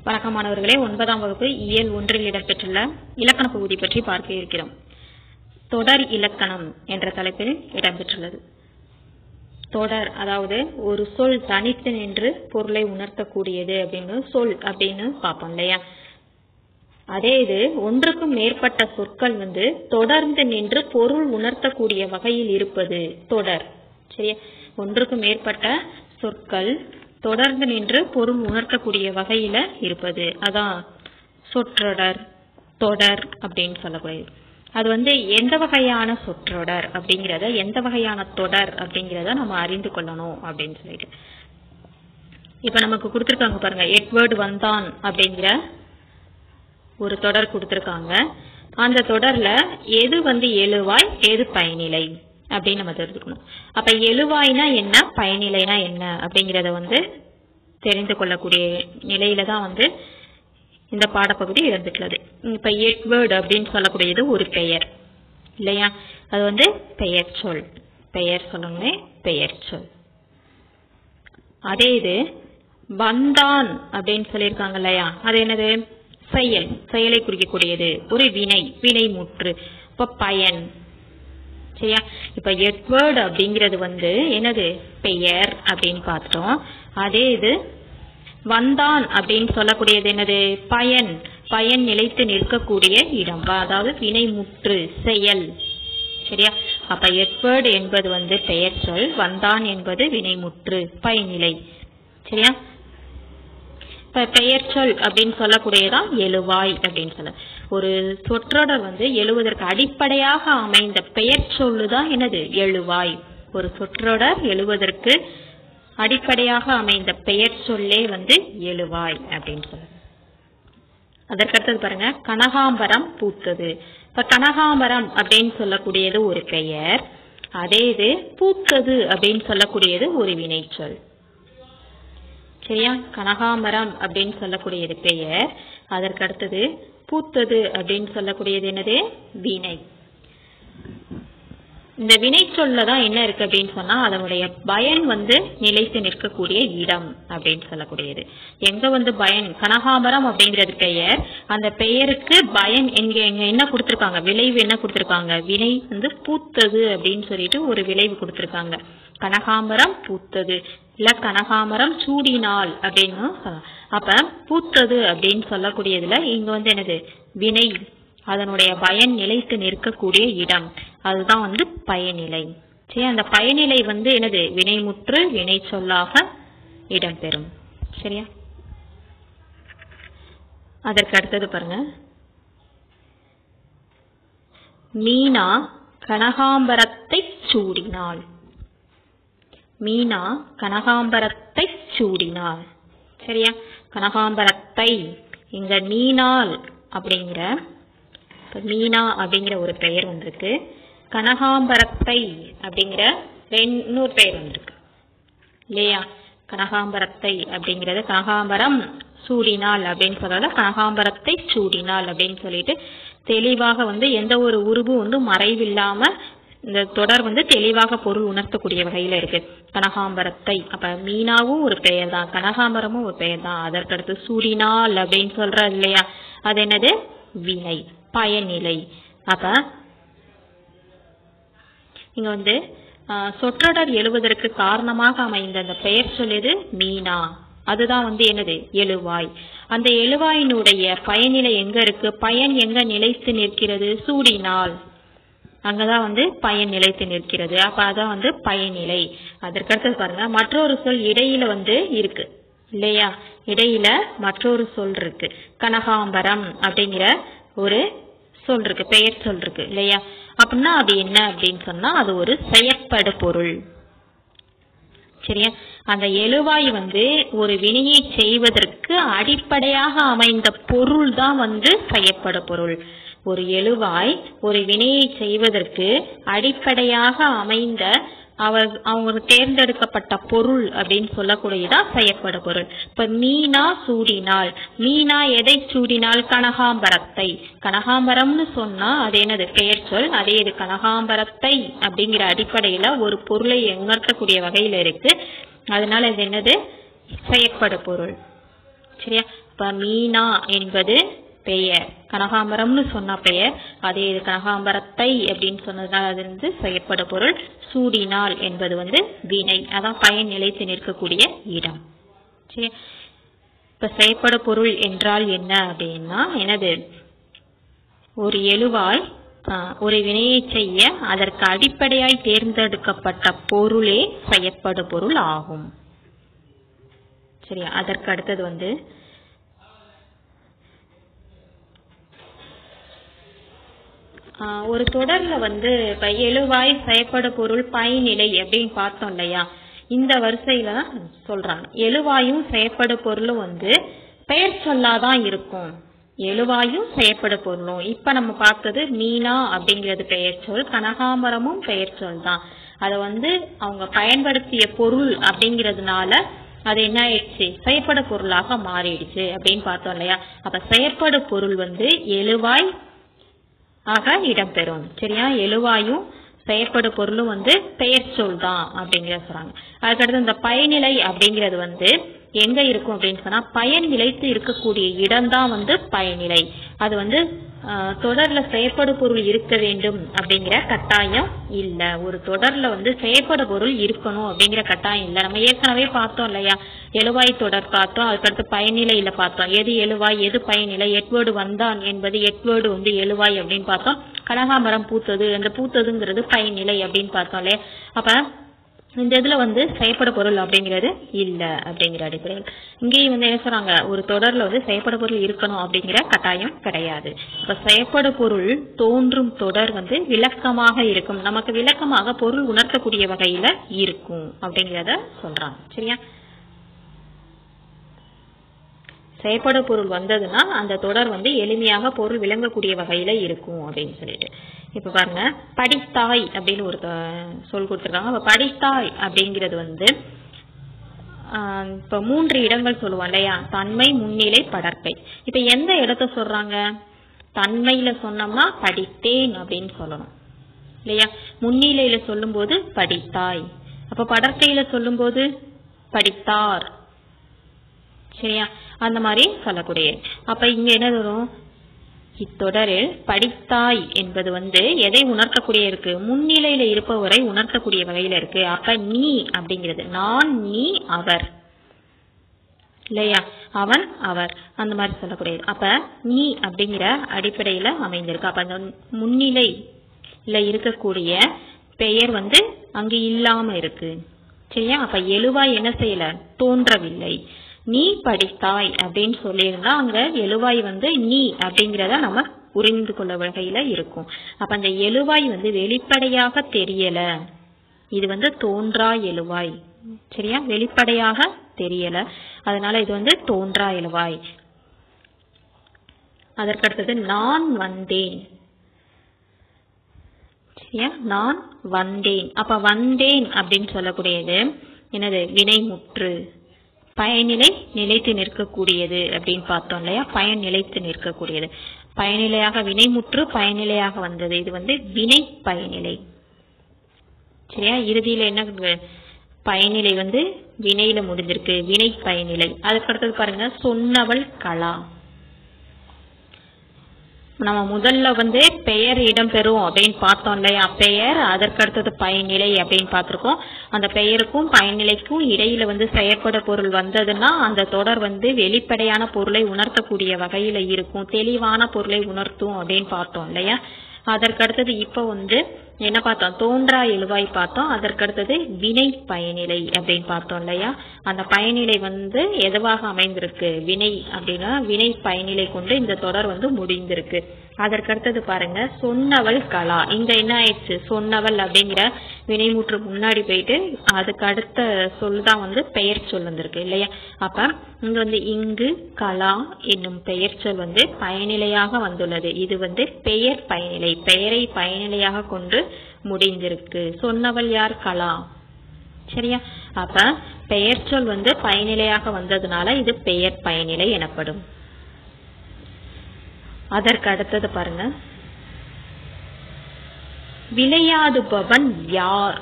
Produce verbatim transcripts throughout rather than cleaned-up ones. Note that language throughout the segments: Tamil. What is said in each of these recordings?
வணக்கம் மாணவர்களே, ஒன்பதாம் வகுப்பு இயல் ஒன்றில் இடம்பெற்றுள்ள இலக்கண பகுதி பற்றி பார்க்க இருக்கிறோம். தொடர் இலக்கணம் என்ற தலைப்பில் இடம்பெற்றுள்ளது. தொடர் அதாவது ஒரு சொல் தனித்து நின்று பொருளை உணர்த்தக்கூடியது அப்படின்னு சொல் அப்படின்னு பார்ப்போம் இல்லையா. அதே இது ஒன்றுக்கும் மேற்பட்ட சொற்கள் வந்து தொடர்ந்து நின்று பொருள் உணர்த்தக்கூடிய வகையில் இருப்பது தொடர். சரியா, ஒன்றுக்கும் மேற்பட்ட சொற்கள் தொடர்ந்து நின்று பொருள் உணர்த்தக்கூடிய வகையில இருப்பது அதான் சொற்றொடர், தொடர் அப்படின்னு சொல்லக்கூடியது. அது வந்து எந்த வகையான சொற்றொடர் அப்படிங்கிறத எந்த வகையான தொடர் அப்படிங்கிறத நம்ம அறிந்து கொள்ளணும் அப்படின்னு சொல்லிட்டு இப்ப நமக்கு கொடுத்துருக்காங்க பாருங்க. எட்வர்டு வந்தான் அப்படிங்கிற ஒரு தொடர் கொடுத்துருக்காங்க. அந்த தொடர்ல எது வந்து எழுவாய் எது பயனிலை அப்படின்னு நம்ம தெரிஞ்சுக்கணும். அப்ப எழுவாய்னா என்ன, பயனிலைனா என்ன அப்படிங்கிறத வந்து தெரிந்து கொள்ளக்கூடிய நிலையில தான் வந்து இந்த பாடப்பகுதி இருந்துள்ளது. இப்ப எட்வர்டு அப்படின்னு சொல்லக்கூடியது ஒரு பெயர் இல்லையா, அது வந்து பெயர் சொல். பெயர் சொல்லணுமே பெயர் சொல். அதே இது வந்தான் அப்படின்னு சொல்லியிருக்காங்க இல்லையா, அது என்னது, செயல், செயலை குறிக்கக்கூடியது, ஒரு வினை, வினை முற்று, இப்ப பயன். சரியா, இப்ப எட்வர்டு அப்படிங்கிறது வந்து என்னது, பெயர் அப்படின்னு பார்த்தோம். அதே இது வந்தான் அப்படின்னு சொல்லக்கூடியது என்னது, பயன், பயன் நிலைத்து நிற்கக்கூடிய இடம், அதாவது வினை முற்று, செயல். சரியா, அப்ப எட்வர்டு என்பது வந்து பெயர் சொல், வந்தான் என்பது வினை முற்று, பயனிலை. சரியா, இப்ப பெயர் சொல் அப்படின்னு சொல்லக்கூடியதான் எழுவாய் அப்படின்னு சொல்ல. ஒரு சொற்றொடர் வந்து எழுவதற்கு அடிப்படையாக அமைந்த பெயர் சொல்லுதான் என்னது, எழுவாய். ஒரு சொற்றொடர் எழுவதற்கு அடிப்படையாக அமைந்த பெயர் சொல்லே வந்து எழுவாய் அப்படின்னு சொல்ல. அதற்கடுத்தது பாருங்க, கனகாம்பரம் பூத்தது. இப்ப கனகாம்பரம் அப்படின்னு சொல்லக்கூடியது ஒரு பெயர். அதே இது பூத்தது அப்படின்னு சொல்லக்கூடியது ஒரு வினைச்சொல். சரியா, கனகாம்பரம் அப்படின்னு சொல்லக்கூடியது பெயர். அதற்கடுத்தது பூத்தது அப்படின்னு சொல்லக்கூடியது என்னது, வினை. இந்த வினை சொல்லதான் என்ன இருக்கு அப்படின்னு சொன்னா அதனுடைய பயன் வந்து நிலைத்து நிற்கக்கூடிய இடம் அப்படின்னு சொல்லக்கூடியது. எங்க வந்து பயன், கனகாம்பரம் அப்படிங்கிறது பெயர், அந்த பெயருக்கு பயன் எங்க எங்க என்ன கொடுத்திருக்காங்க, விளைவு என்ன கொடுத்திருக்காங்க, வினை வந்து பூத்தது அப்படின்னு சொல்லிட்டு ஒரு விளைவு கொடுத்திருக்காங்க. கனகாம்பரம் பூத்தது, இல்ல கனகாம்பரம் சூடினாள் அப்படின்னு. அப்ப பூத்தது அப்படின்னு சொல்லக்கூடியதுல இங்க வந்து என்னது, வினை, அதனுடைய பயன் நிலைத்து நிற்கக்கூடிய இடம், அதுதான் வந்து பயனிலை. சரி, அந்த பயனிலை வந்து என்னது, வினைமுற்று வினை சொல்லாக இடம்பெறும். சரியா, அதற்கு அடுத்தது பாருங்க, மீனா கனகாம்பரத்தை சூடினாள். மீனா கனகாம்பரத்தை சூடினாள். சரியா, கனகாம்பரத்தை இங்க மீனாள் அப்படிங்கிற மீனா அப்படிங்கிற ஒரு பெயர் வந்திருக்கு, கனகாம்பரத்தை அப்படிங்கிற இன்னொரு பெயர் வந்திருக்கு இல்லையா. கனகாம்பரத்தை அப்படிங்கறது கனகாம்பரம் சூடினாள் அப்படின்னு சொல்றத கனகாம்பரத்தை சூடினாள் அப்படின்னு சொல்லிட்டு தெளிவாக வந்து எந்த ஒரு உருவும் வந்து மறைவில்லாம இந்த தொடர் வந்து தெளிவாக பொருள் உணர்த்தக்கூடிய வகையில இருக்கு. கனகாம்பரத்தை, அப்ப மீனாவும் ஒரு பெயர் தான், கனகாம்பரமும் ஒரு பெயர் தான். அதற்கடுத்து சூடினாள் அப்படின்னு சொல்ற இல்லையா, அது என்னது, வினை, பயனிலை. அப்ப இங்க வந்து சொற்றொடர் எழுவதற்கு காரணமாக அமைந்த அந்த பெயர் சொல்லுது மீனா, அதுதான் வந்து என்னது, எழுவாய். அந்த எழுவாயினுடைய பயனிலை எங்க இருக்கு, பயன் எங்க நிலைத்து நிற்கிறது, சூடினாள், அங்கதான் வந்து பயன் நிலைத்து நிற்கிறது. அப்ப அதான் வந்து பயனிலை. அதற்கடுத்து பாருங்க, மற்றொரு சொல் இடையில வந்து இருக்கு இல்லையா, இடையில மற்றொரு சொல் இருக்கு, கனகாம்பரம் அப்படிங்கிற ஒரு சொல் இருக்கு, பெயர் சொல் இருக்கு இல்லையா. அப்படின்னா அது என்ன அப்படின்னு சொன்னா அது ஒரு செயற்படு பொருள். சரியா, அந்த எழுவாய் வந்து ஒரு வினையை செய்வதற்கு அடிப்படையாக அமைந்த பொருள் தான் வந்து செயற்படு பொருள். ஒரு எழுவாய் ஒரு வினையை செய்வதற்கு அடிப்படையாக அமைந்த அவர் அவங்க தேர்ந்தெடுக்கப்பட்ட பொருள் அப்படின்னு சொல்லக்கூடியதான் செயற்படு பொருள். இப்ப மீனா சூடினாள், மீனா எதை சூடினாள், கனகாம்பரத்தை. கனகாம்பரம்னு சொன்னா அது என்னது, பெயர் சொல். அதே இது கனகாம்பரத்தை அப்படிங்கிற அடிப்படையில ஒரு பொருளை உணர்த்தக்கூடிய வகையில இருக்கு. அதனால இது என்னது, செயற்படு பொருள். சரியா, இப்ப மீனா என்பது பெயர், கனகாம்பரம்னு சொன்ன பெயர், அதே இது கனகாம்பரத்தை அப்படின்னு சொன்னதுனால அது வந்து செயற்படு பொருள். சூடினாள் என்பது வந்து வினை, அதான் பயன் நிலைத்து நிற்கக்கூடிய இடம். சரி, இப்ப செயற்படு பொருள் என்றால் என்ன அப்படின்னா என்னது, ஒரு எழுவாய் ஒரு வினையை செய்ய அதற்கு அடிப்படையாய் தேர்ந்தெடுக்கப்பட்ட பொருளே செயற்படு பொருள் ஆகும். சரியா, அதற்கு அடுத்தது வந்து ஒரு தொடர்ல வந்து இப்ப எழுவாய் செயற்படு பொருள் பயனிலை அப்படின்னு பார்த்தோம் இல்லையா, இந்த வரிசையில சொல்றாங்க. எழுவாயும் செயற்படு பொருளும் வந்து பெயர் சொல்லாதான் இருக்கும். எழுவாயும் செயற்படு பொருளும் இப்ப நம்ம பார்த்தது மீனா அப்படிங்கிறது பெயர் சொல், கனகாம்பரமும் பெயர் சொல் தான். அதை வந்து அவங்க பயன்படுத்திய பொருள் அப்படிங்கிறதுனால அது என்ன ஆயிடுச்சு, செயற்படு பொருளாக மாறிடுச்சு அப்படின்னு பார்த்தோம் இல்லையா. அப்ப செயற்படு பொருள் வந்து எழுவாய் ஆக இடம்பெறும். சரியா, எழுவாயும் செயற்படு பொருளும் வந்து பெயர் சொல் தான் அப்படிங்கிறத சொல்றாங்க. அதுக்கடுத்து இந்த பயனிலை அப்படிங்கிறது வந்து எங்க இருக்கும் அப்படின்னு சொன்னா பயன் நிலைத்து இருக்கக்கூடிய இடம்தான் வந்து பயனிலை. அது வந்து தொடர்ல செயற்படு பொருள் இருக்க வேண்டும் அப்படிங்கிற கட்டாயம் இல்ல. ஒரு தொடர்ல வந்து செயற்படு பொருள் இருக்கணும் அப்படிங்கிற கட்டாயம் இல்ல. நம்ம ஏற்கனவே பார்த்தோம் இல்லையா, எழுவாய் தொடர் பார்த்தோம், அதுக்கடுத்து பயனிலையில பார்த்தோம் எது எழுவாய் எது பயனிலை. எட்வேர்டு வந்தான் என்பது எட்வேர்டு வந்து எழுவாய் அப்படின்னு பார்த்தோம். கனகாம்பரம் பூத்தது, அந்த பூத்ததுங்கிறது பயனிலை அப்படின்னு பார்த்தோம் இல்லையா. அப்ப இந்த இதுல வந்து செயற்படு பொருள் அப்படிங்கிறது இல்ல அப்படிங்கிற அடிப்படையில் இங்கேயும் வந்து என்ன சொல்றாங்க, ஒரு தொடர்ல வந்து செயற்படு பொருள் இருக்கணும் அப்படிங்கிற கட்டாயம் கிடையாது. இப்ப செயற்படு பொருள் தோன்றும் தொடர் வந்து விளக்கமாக இருக்கும், நமக்கு விளக்கமாக பொருள் உணர்த்தக்கூடிய வகையில இருக்கும் அப்படிங்கிறத சொல்றாங்க. சரியா, செயற்படு பொருள் வந்ததுன்னா அந்த தொடர் வந்து எளிமையாக பொருள் விளங்கக்கூடிய வகையில இருக்கும் அப்படின்னு சொல்லிட்டு. இப்ப பாருங்க, படித்தாய் அப்படின்னு ஒரு சொல் கொடுத்துருக்காங்க. அப்ப படித்தாய் அப்படிங்கிறது வந்து இப்ப மூன்று இடங்கள் சொல்லுவோம் இல்லையா, தன்மை, முன்னிலை, படர்க்கை. இப்ப எந்த இடத்த சொல்றாங்க, தன்மையில சொன்னோம்னா படித்தேன் அப்படின்னு சொல்லணும் இல்லையா, முன்னிலையில சொல்லும் போது படித்தாய், அப்ப படர்க்கையில சொல்லும் போது படித்தார். சரியா, அந்த மாதிரி சொல்லக்கூடிய. அப்ப இங்க என்ன வரும், இத்தொடரில் படித்தாய் என்பது வந்து எதை உணர்த்தக்கூடிய இருக்கு, முன்னிலையில இருப்பவரை உணர்த்தக்கூடிய வகையில இருக்கு. அப்ப நீ அப்படிங்கிறது நான், நீ, அவர் இல்லையா, அவன், அவர் அந்த மாதிரி சொல்லக்கூடியது. அப்ப நீ அப்படிங்கிற அடிப்படையில அமைந்திருக்கு. அப்ப அந்த முன்னிலையில இருக்கக்கூடிய பெயர் வந்து அங்கு இல்லாம இருக்கு. சரியா, அப்ப எழுவாய் என்ன செய்யல, தோன்றவில்லை. நீ படித்தாய் அப்படின்னு சொல்லியிருந்தா அங்க எழுவாய் வந்து நீ அப்படிங்கிறத நம்ம புரிந்து கொள்ள வகையில இருக்கும். அப்ப அந்த எழுவாய் வந்து வெளிப்படையாக தெரியல, இது வந்து தோன்றா எழுவாய். சரியா, வெளிப்படையாக தெரியல, அதனால இது வந்து தோன்றா எழுவாய். அதற்கடுத்தது நான் வந்தேன். சரியா, நான் வந்தேன். அப்ப வந்தேன் அப்படின்னு சொல்லக்கூடியது என்னது, வினைமுற்று, பயனிலை நிலைத்து நிற்கக்கூடியது அப்படின்னு பார்த்தோம் இல்லையா. பயன் நிலைத்து நிற்கக்கூடியது, பயனிலையாக வினைமுற்று பயனிலையாக வந்தது, இது வந்து வினை பயனிலை. சரியா, இறுதியில என்ன பயனிலை வந்து வினையில முடிஞ்சிருக்கு, வினை பயனிலை. அதுக்கடுத்தது பாருங்க, சொன்னவள் கலா. நம்ம முதல்ல வந்து பெயர் இடம்பெறும் அப்படின்னு பார்த்தோம் இல்லையா, பெயர், அதற்கடுத்தது பயனிலை அப்படின்னு பார்த்திருக்கோம். அந்த பெயருக்கும் பயனிலைக்கும் இடையில வந்து செயற்பட பொருள் வந்ததுன்னா அந்த தொடர் வந்து வெளிப்படையான பொருளை உணர்த்தக்கூடிய வகையில இருக்கும், தெளிவான பொருளை உணர்த்தும் அப்படின்னு பார்த்தோம் இல்லையா. அதற்கடுத்தது இப்ப வந்து என்ன பார்த்தோம், தோன்றா எழுவாய் பார்த்தோம். அதற்கடுத்தது வினை பயனிலை அப்படின்னு பார்த்தோம் இல்லையா. அந்த பயனிலை வந்து எதுவாக அமைந்திருக்கு, வினை அப்படின்னா வினை பயனிலை கொண்டு இந்த தொடர் வந்து முடிந்திருக்கு. அதற்கடுத்தது பாருங்க, சொன்னவள் கலா. இங்க என்ன ஆயிடுச்சு, சொன்னவள் அப்படிங்கிற வினைமுற்று முன்னாடி போயிட்டு அதுக்கு அடுத்த சொல்தான் வந்து பெயர் சொல் வந்திருக்கு இல்லையா. அப்ப இங்க வந்து இங்கு கலா என்னும் பெயர் சொல் வந்து பயனிலையாக வந்துள்ளது. இது வந்து பெயர் பயனிலை, பெயரை பயனிலையாக கொண்டு முடிந்திருக்கு. சொன்னவள் யார், கலா. சரியா, அப்ப பெயர் சொல் வந்து பயனிலையாக வந்ததுனால இது பெயர் பயனிலை எனப்படும். அதற்கு அடுத்தது பாருங்க, விளையாடுபவன் யார்.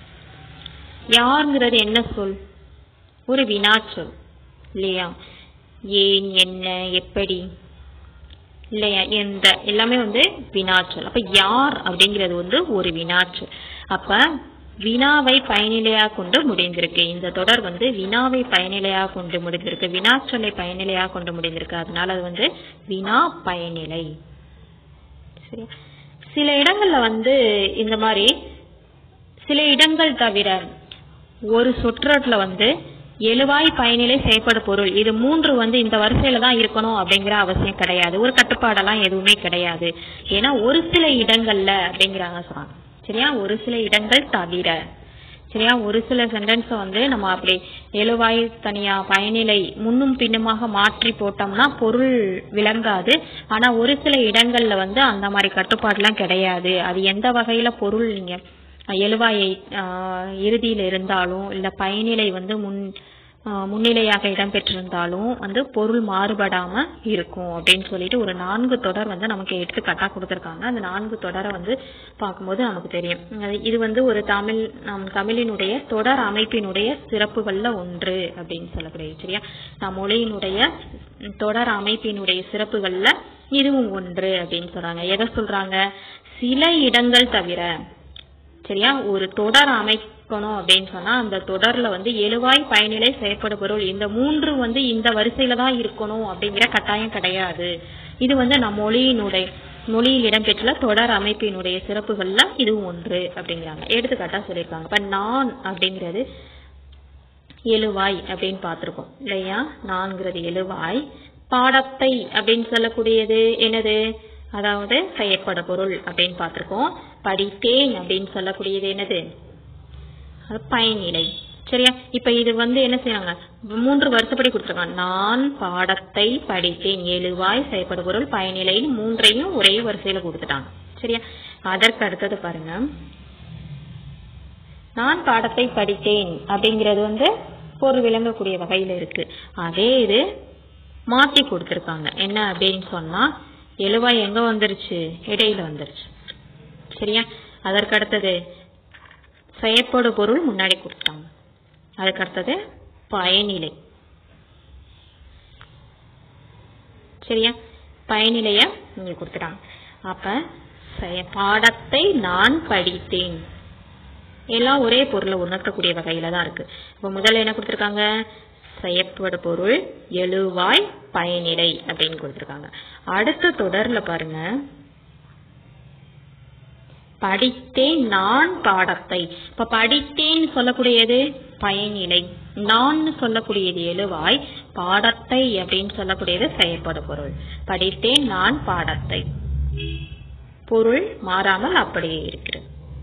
யார்ங்கிறது என்ன சொல், ஒரு வினா சொல் இல்லையா. ஏன், என்ன, எப்படி இல்லையா, எந்த எல்லாமே வந்து வினாச்சொல். அப்ப யார் அப்படிங்கிறது வந்து ஒரு வினாச்சொல். அப்ப வினாவை பயனிலையாக கொண்டு முடிந்திருக்கு. இந்த தொடர் வந்து வினாவை பயனிலையாக கொண்டு முடிந்திருக்கு, வினாச்சொல்லை பயனிலையாக கொண்டு முடிந்திருக்கு. அதனால அது வந்து வினா பயனிலை. சரி, சில இடங்கள்ல வந்து இந்த மாதிரி சில இடங்கள் தவிர ஒரு சொற்றொடர்ல வந்து எழுவாய் பயனிலை செயற்படு பொருள் இது மூன்று வந்து இந்த வரிசையில தான் இருக்கணும் அப்படிங்கிற அவசியம் கிடையாது. ஒரு கட்டுப்பாடெல்லாம் எதுவுமே கிடையாது. ஏன்னா ஒரு சில இடங்கள்ல அப்படிங்கிறாங்க சொல்றாங்க. சரியா, ஒரு சில இடங்கள் தவிர. சரியா, ஒரு சில சென்டென்ஸை வந்து நம்ம அப்படி எழுவாய் தனியா பயனிலை முன்னும் பின்னுமாக மாற்றி போட்டோம்னா பொருள் விளங்காது. ஆனா ஒரு சில இடங்கள்ல வந்து அந்த மாதிரி கட்டுப்பாடுலாம் கிடையாது. அது எந்த வகையில பொருள் நீங்க எழுவாயை ஆஹ் இறுதியில் இருந்தாலும் இல்ல பயனிலை வந்து முன் முன்னிலையாக இடம்பெற்றிருந்தாலும் வந்து பொருள் மாறுபடாம இருக்கும் அப்படின்னு சொல்லிட்டு ஒரு நான்கு தொடர் வந்து நமக்கு எடுத்துக்காட்டா கொடுத்திருக்காங்க. அந்த நான்கு தொடரை வந்து பார்க்கும்போது நமக்கு தெரியும். இது வந்து ஒரு தமிழ் நம் தமிழினுடைய தொடர் அமைப்பினுடைய சிறப்புகள்ல ஒன்று அப்படின்னு சொல்லக்கூடிய. சரியா, நம் மொழியினுடைய தொடர் அமைப்பினுடைய சிறப்புகள்ல இதுவும் ஒன்று அப்படின்னு சொல்றாங்க. எதை சொல்றாங்க? சில இடங்கள் தவிர. சரியா, ஒரு தொடர் அமைக்கணும் அப்படின்னு சொன்னா அந்த தொடர்ல வந்து எழுவாய் பயனிலை செயற்படு பொருள் இந்த மூன்று வந்து இந்த வரிசையில தான் இருக்கணும் அப்படிங்கிற கட்டாயம் கிடையாது. இது வந்து நம் மொழியினுடைய மொழியில் இடம்பெற்றுள்ள தொடர் அமைப்பினுடைய சிறப்புகள்ல இதுவும் ஒன்று அப்படிங்கிறாங்க. எடுத்துக்காட்டா சொல்லியிருக்காங்க. இப்ப நான் அப்படிங்கிறது எழுவாய் அப்படின்னு பார்த்திருக்கோம் இல்லையா. நான்கிறது எழுவாய். பாடத்தை அப்படின்னு சொல்லக்கூடியது என்னது? அதாவது செயற்பட பொருள் அப்படின்னு பார்த்திருக்கோம். படித்தேன் அப்படின்னு சொல்லக்கூடியது என்னது? பயனிலை. சரியா, இப்ப இது வந்து என்ன செய்யறாங்க? மூன்று வருஷப்படி கொடுத்துருக்காங்க. நான் பாடத்தை படித்தேன், எழுவாய் செயற்பட பொருள் பயனிலைன்னு மூன்றையும் ஒரே வரிசையில கொடுத்துட்டாங்க. சரியா, அதற்கு அடுத்தது பாருங்க. நான் பாடத்தை படித்தேன் அப்படிங்கிறது வந்து பொருள் விளங்கக்கூடிய வகையில இருக்கு. அதே இது மாற்றி கொடுத்திருக்காங்க. என்ன அப்படின்னு சொன்னா எழுவாய் எங்க வந்துருச்சு? இடையில வந்துருச்சு. சரியா, அதற்கு அடுத்தது செயற்படு பொருள் முன்னாடி கொடுத்தாங்க. அதுக்கு அடுத்தது பயனிலை. சரியா, பயனிலைய இங்க கொடுத்துட்டாங்க. அப்ப பாடத்தை நான் படித்தேன் எல்லாம் ஒரே பொருளை உணர்த்தக்கூடிய வகையில தான் இருக்கு. இப்ப முதல்ல என்ன கொடுத்திருக்காங்க? செயற்படு பொருள் எழுவாய் பயனிலை அப்படின்னு கொடுத்திருக்காங்க. அடுத்த தொடர்ல பாருங்க, படித்தேன் நான் பாடத்தை. இப்ப படித்தேன் சொல்லக்கூடியது பயனிலை, நான் சொல்லக்கூடியது எழுவாய், பாடத்தை அப்படின்னு சொல்லக்கூடியது செயற்படு பொருள். படித்தேன் நான் பாடத்தை, பொருள் மாறாமல் அப்படியே இருக்கிறது.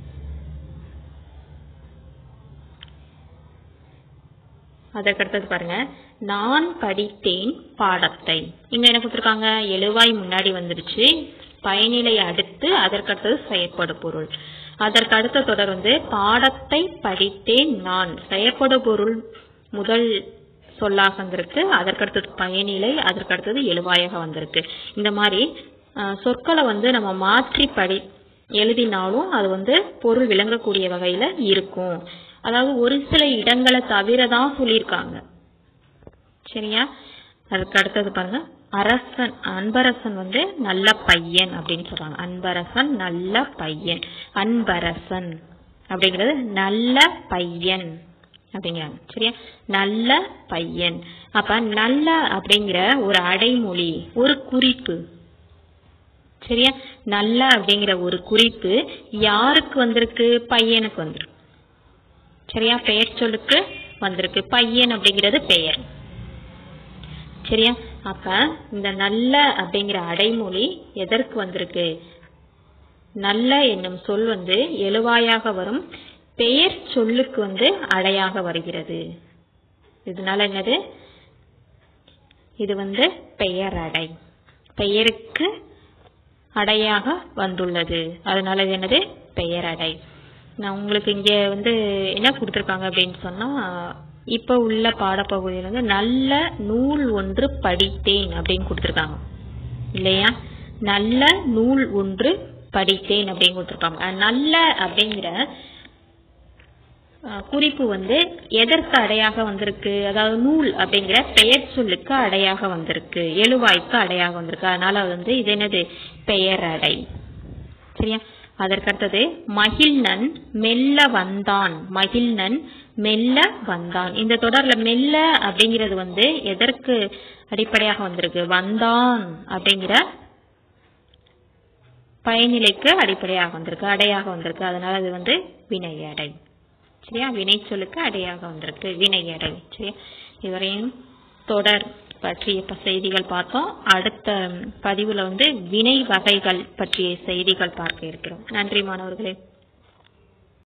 அதற்கடுத்தது பாருங்க, நான் படித்தேன் பாடத்தை. இங்க என்ன கொடுத்திருக்காங்க? எழுவாய் முன்னாடி வந்துருச்சு, பயனிலை அடுத்து, அதற்கடுத்தது செயற்படு பொருள். அதற்கு அடுத்த தொடர் வந்து பாடத்தை படித்தேன் நான், செயற்படு பொருள் முதல் சொல்லாக வந்திருக்கு, அதற்கடுத்தது பயனிலை, அதற்கடுத்தது எழுவாயாக வந்திருக்கு. இந்த மாதிரி சொற்களை வந்து நம்ம மாற்றி படி எழுதினாலும் அது வந்து பொருள் விளங்கக்கூடிய வகையில இருக்கும். அதாவது ஒரு சில இடங்களை தவிரதான் சொல்லியிருக்காங்க. சரியா, அதுக்கு அடுத்தது பாருங்க, அரசன் அன்பரசன் வந்து நல்ல பையன் அப்படின்னு சொல்றாங்க. அன்பரசன் நல்ல பையன், அன்பரசன் அப்படிங்கிறது நல்ல பையன் அப்படிங்கிறாங்க. சரியா, நல்ல பையன். அப்ப நல்ல அப்படிங்கிற ஒரு அடைமொழி, ஒரு குறிப்பு. சரியா, நல்ல அப்படிங்கிற ஒரு குறிப்பு யாருக்கு வந்திருக்கு? பையனுக்கு வந்திருக்கு. சரியா, பெயர் சொல்லுக்கு வந்திருக்கு. பையன் அப்படிங்கிறது பெயர். சரியா, அப்ப இந்த நல்ல அப்படிங்கிற அடைமொழி எதற்கு வந்திருக்கு? நல்ல என்னும் சொல் வந்து எழுவாயாக வரும், பெயர் சொல்லுக்கு வந்து அடையாக வருகிறது. இதனால என்னது? இது வந்து பெயர் அடை, பெயருக்கு அடையாக வந்துள்ளது. அதனால இது என்னது? பெயர் அடை. நான் உங்களுக்கு இங்க வந்து என்ன கொடுத்துருக்காங்க அப்படின்னு சொன்னா, இப்ப உள்ள பாடப்பகுதியில வந்து நல்ல நூல் ஒன்று படித்தேன் அப்படின்னு கொடுத்துருக்காங்க இல்லையா. நல்ல நூல் ஒன்று படித்தேன் அப்படின்னு கொடுத்துருக்காங்க. நல்ல அப்படிங்கிற குறிப்பு வந்து எதற்கு அடையாக வந்திருக்கு, அதாவது நூல் அப்படிங்கிற பெயர் சொல்லுக்கு அடையாக வந்திருக்கு, எழுவாய்க்கு அடையாக வந்திருக்கு. அதனால வந்து இது என்னது, பெயரடை. சரியா? அதற்கடுத்தது மகிழ்நன் மெல்ல வந்தான். மகிழ்நன் மெல்ல வந்தான். இந்த தொடர்ல மெல்ல அப்படிங்கிறது வந்து எதற்கு அடிப்படையாக வந்திருக்கு, வந்தான் அப்படிங்கிற பயனிலைக்கு அடிப்படையாக வந்திருக்கு, அடையாக வந்திருக்கு. அதனால அது வந்து வினையடை. சரியா? வினை சொல்லுக்கு அடையாக வந்திருக்கு, வினையடை. சரியா? இதுவரையும் தொடர் பற்றிய செய்திகள் பார்த்தோம். அடுத்த பதிவுல வந்து வினை வகைகள் பற்றிய செய்திகள் பார்க்க இருக்கிறோம். நன்றி மாணவர்களே.